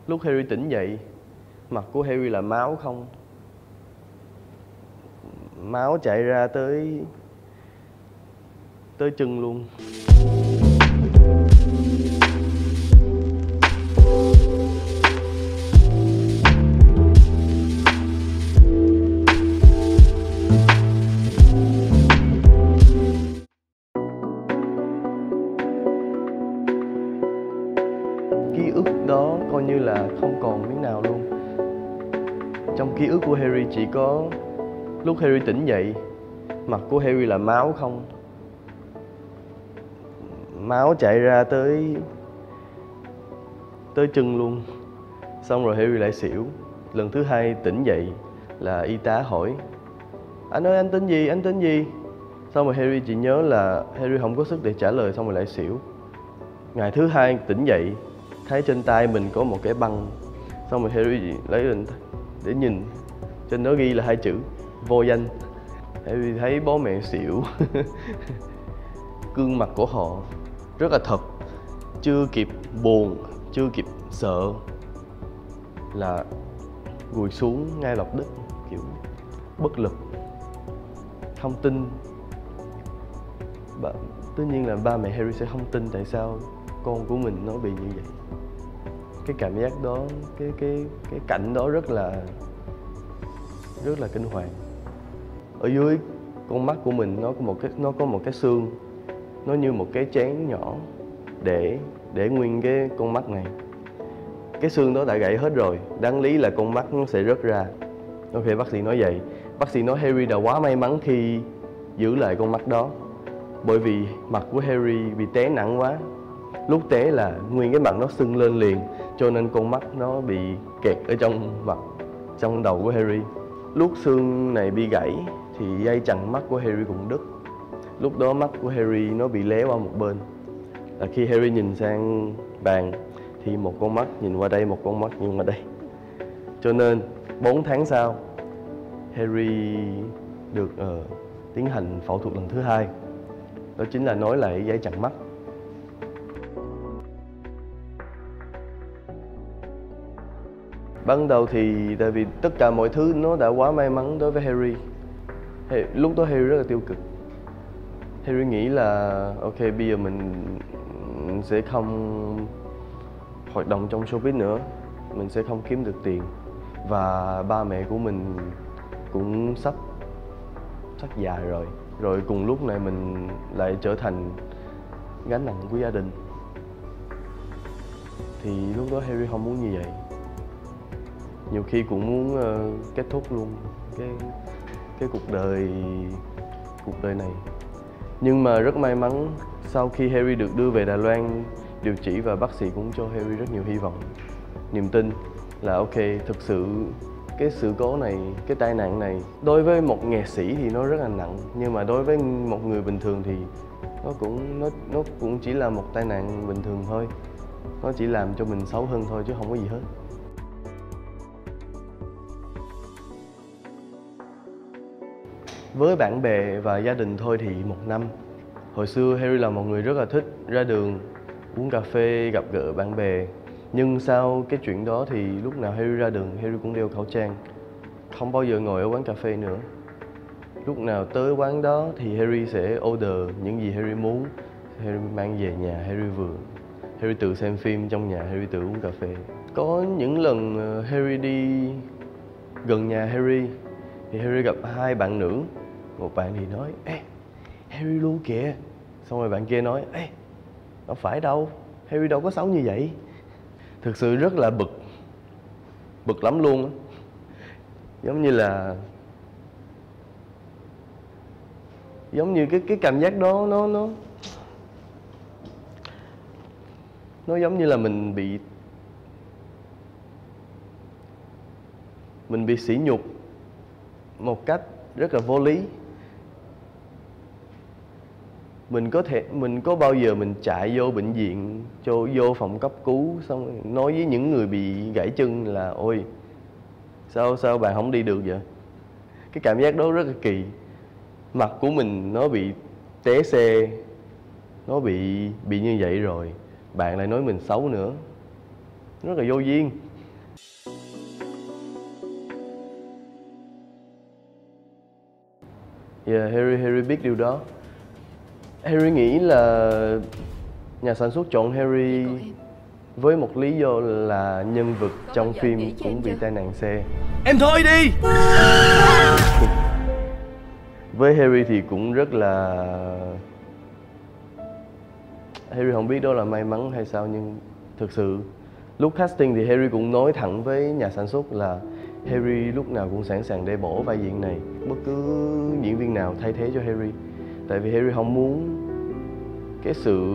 Lúc Harry tỉnh dậy, mặt của Harry là máu không. Máu chảy ra tới chân luôn. Ký ức đó coi như là không còn miếng nào luôn. Trong ký ức của Harry chỉ có lúc Harry tỉnh dậy, mặt của Harry là máu không. Máu chảy ra tới chân luôn. Xong rồi Harry lại xỉu. Lần thứ hai tỉnh dậy là y tá hỏi: "Anh ơi, anh tên gì, anh tên gì?" Xong rồi Harry chỉ nhớ là Harry không có sức để trả lời, xong rồi lại xỉu. Ngày thứ hai tỉnh dậy, thấy trên tay mình có một cái băng. Xong rồi Harry lấy lên để nhìn, trên đó ghi là 2 chữ: vô danh. Harry thấy bố mẹ xỉu. Gương mặt của họ rất là thật. Chưa kịp buồn, chưa kịp sợ là gùi xuống ngay lập tức, kiểu bất lực, không tin. Tất nhiên là ba mẹ Harry sẽ không tin tại sao con của mình nó bị như vậy. Cái cảm giác đó, cái cảnh đó rất là kinh hoàng. Ở dưới con mắt của mình nó có một cái xương, nó như một cái chén nhỏ để nguyên cái con mắt này. Cái xương đó đã gãy hết rồi, đáng lý là con mắt nó sẽ rớt ra. Ok, bác sĩ nói vậy. Bác sĩ nói Harry đã quá may mắn khi giữ lại con mắt đó, bởi vì mặt của Harry bị té nặng quá. Lúc té là nguyên cái mặt nó sưng lên liền, cho nên con mắt nó bị kẹt ở trong đầu của Harry. Lúc xương này bị gãy thì dây chằng mắt của Harry cũng đứt. Lúc đó mắt của Harry nó bị lé qua một bên. Là khi Harry nhìn sang bàn thì một con mắt nhìn qua đây, một con mắt nhìn qua đây. Cho nên 4 tháng sau, Harry được tiến hành phẫu thuật lần thứ 2. Đó chính là nối lại dây chằng mắt. Ban đầu thì tại vì tất cả mọi thứ nó đã quá may mắn đối với Harry. Lúc đó Harry rất là tiêu cực. Harry nghĩ là ok, bây giờ mình sẽ không hoạt động trong showbiz nữa, mình sẽ không kiếm được tiền, và ba mẹ của mình cũng sắp già rồi cùng lúc này mình lại trở thành gánh nặng của gia đình. Thì lúc đó Harry không muốn như vậy. Nhiều khi cũng muốn kết thúc luôn cái cuộc đời này. Nhưng mà rất may mắn, sau khi Harry được đưa về Đài Loan điều trị, và bác sĩ cũng cho Harry rất nhiều hy vọng, niềm tin là ok, thực sự cái sự cố này, cái tai nạn này đối với một nghệ sĩ thì nó rất là nặng, nhưng mà đối với một người bình thường thì nó cũng chỉ là một tai nạn bình thường thôi. Nó chỉ làm cho mình xấu hơn thôi chứ không có gì hết. Với bạn bè và gia đình thôi thì 1 năm. Hồi xưa Harry là một người rất là thích ra đường, uống cà phê, gặp gỡ bạn bè. Nhưng sau cái chuyện đó thì lúc nào Harry ra đường, Harry cũng đeo khẩu trang, không bao giờ ngồi ở quán cà phê nữa. Lúc nào tới quán đó thì Harry sẽ order những gì Harry muốn, Harry mang về nhà, Harry tự xem phim trong nhà, Harry tự uống cà phê. Có những lần Harry đi gần nhà Harry thì Harry gặp 2 bạn nữ. Một bạn thì nói: "Ê, Harry luôn kìa." Xong rồi bạn kia nói: "Ê, đâu phải đâu, Harry đâu có xấu như vậy." Thực sự rất là bực lắm luôn á. Giống như cái cảm giác đó nó giống như là mình bị sỉ nhục một cách rất là vô lý. Mình có bao giờ mình chạy vô bệnh viện, vô phòng cấp cứu, xong rồi nói với những người bị gãy chân là: "Ôi, sao bạn không đi được vậy?" Cái cảm giác đó rất là kỳ. Mặt của mình nó bị té xe, nó bị như vậy rồi, bạn lại nói mình xấu nữa, rất là vô duyên. Yeah, Harry biết điều đó. Harry nghĩ là nhà sản xuất chọn Harry với một lý do là nhân vật trong phim cũng bị tai nạn xe. Em thôi đi. Với Harry thì cũng rất là... Harry không biết đó là may mắn hay sao, nhưng thực sự lúc casting thì Harry cũng nói thẳng với nhà sản xuất là Harry lúc nào cũng sẵn sàng để bỏ vai diễn này, bất cứ diễn viên nào thay thế cho Harry. Tại vì Harry không muốn cái sự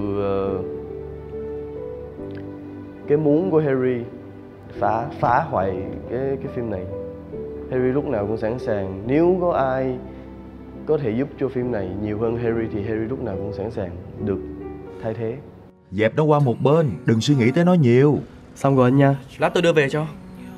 cái muốn của Harry phá hoại cái phim này. Harry lúc nào cũng sẵn sàng, nếu có ai có thể giúp cho phim này nhiều hơn Harry thì Harry lúc nào cũng sẵn sàng được thay thế. Dẹp nó qua một bên, đừng suy nghĩ tới nó nhiều. Xong rồi anh nha. Lát tôi đưa về cho.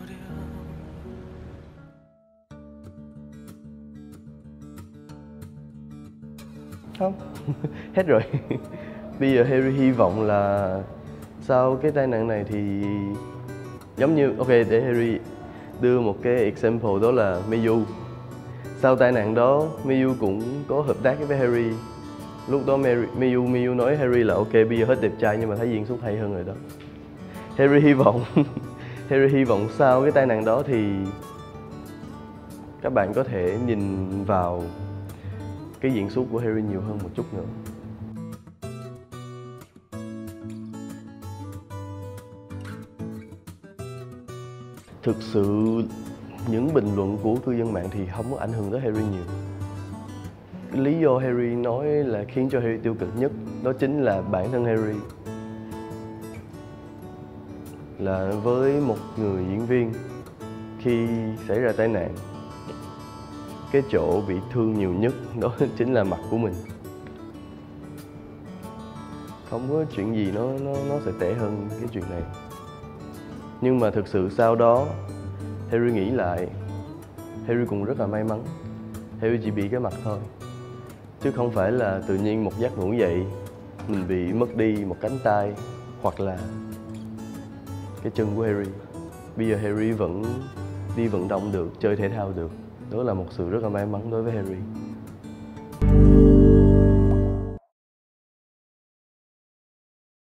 Không. Hết rồi. Bây giờ Harry hy vọng là sau cái tai nạn này thì giống như, ok, để Harry đưa một cái example, đó là Miyu. Sau tai nạn đó, Miyu cũng có hợp tác với Harry. Lúc đó Miyu nói Harry là ok, bây giờ hết đẹp trai nhưng mà thấy diễn xuất hay hơn rồi đó. Harry hy vọng Harry hy vọng sau cái tai nạn đó thì các bạn có thể nhìn vào cái diễn xuất của Harry nhiều hơn một chút nữa. Thực sự những bình luận của cư dân mạng thì không có ảnh hưởng tới Harry nhiều. Cái lý do Harry nói là khiến cho Harry tiêu cực nhất đó chính là bản thân Harry. Là với một người diễn viên, khi xảy ra tai nạn, cái chỗ bị thương nhiều nhất đó chính là mặt của mình. Không có chuyện gì nó sẽ tệ hơn cái chuyện này. Nhưng mà thực sự sau đó Harry nghĩ lại, Harry cũng rất là may mắn. Harry chỉ bị cái mặt thôi, chứ không phải là tự nhiên một giấc ngủ dậy mình bị mất đi một cánh tay hoặc là cái chân của Harry. Bây giờ Harry vẫn đi vận động được, chơi thể thao được. Đó là một sự rất là may mắn đối với Harry.